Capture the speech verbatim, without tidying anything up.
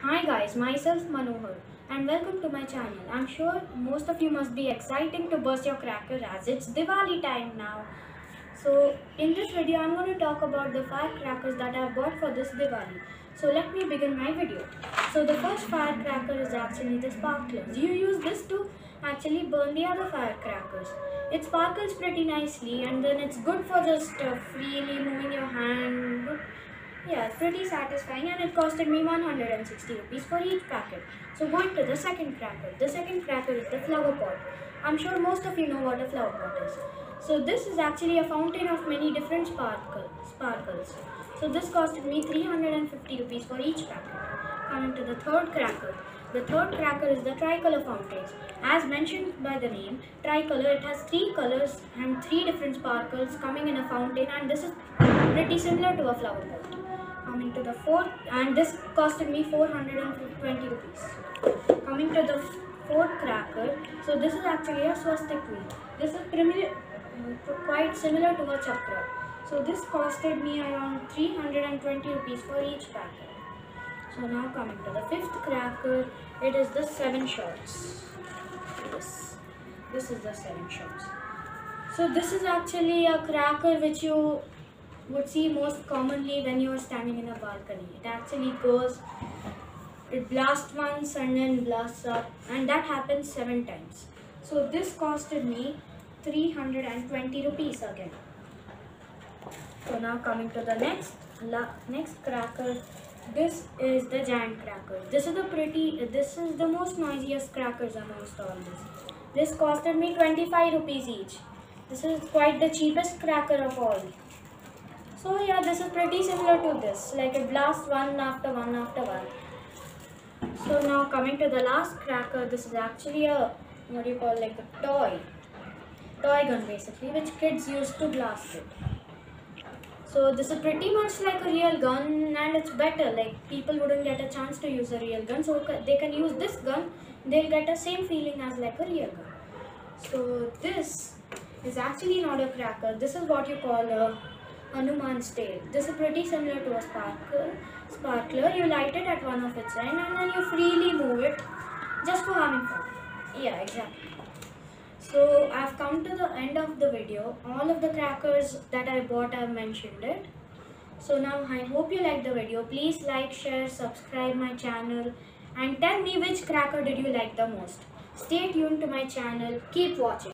Hi guys, myself Manohar and welcome to my channel. I'm sure most of you must be exciting to burst your cracker as it's Diwali time now. So in this video I'm going to talk about the firecrackers that I've bought for this Diwali. So let me begin my video. So the first firecracker is actually the sparklers. You use this to actually burn the other firecrackers. It sparkles pretty nicely and then it's good for just uh, freely moving your hand. Yeah, it's pretty satisfying and it costed me one hundred sixty rupees for each packet. So going to the second cracker. The second cracker is the flower pot. I'm sure most of you know what a flower pot is. So this is actually a fountain of many different sparkle, sparkles. So this costed me three hundred fifty rupees for each packet. Coming to the third cracker. The third cracker is the tricolor fountains. As mentioned by the name, tricolor, it has three colors and three different sparkles coming in a fountain, and this is pretty similar to a flower pot. Coming to the fourth, and this costed me four hundred twenty rupees. Coming to the fourth cracker, so this is actually a swastik wheel. This is primi- uh, quite similar to a chakra. So this costed me around three hundred twenty rupees for each packet. So now coming to the fifth cracker, it is the seven shots. This, this is the seven shots. So this is actually a cracker which you would see most commonly when you are standing in a balcony. It actually goes, it blasts once and then blasts up, and that happens seven times. So this costed me three hundred twenty rupees again. So now coming to the next next cracker, this is the giant cracker. This is the pretty, this is the most noisiest crackers amongst all this. This costed me twenty-five rupees each. This is quite the cheapest cracker of all. So yeah, this is pretty similar to this, like it blasts one after one after one. So now coming to the last cracker, this is actually a, what do you call, like a toy, toy gun basically, which kids use to blast it. So this is pretty much like a real gun, and it's better, like people wouldn't get a chance to use a real gun, so they can use this gun, they'll get the same feeling as like a real gun. So this is actually not a cracker, this is what you call a Hanuman's tail. This is pretty similar to a sparkle, sparkler. You light it at one of its end and then you freely move it just for having fun. Yeah, exactly. So I've come to the end of the video. All of the crackers that I bought, I've mentioned it. So now I hope you liked the video. Please like, share, subscribe my channel and tell me which cracker did you like the most. Stay tuned to my channel. Keep watching.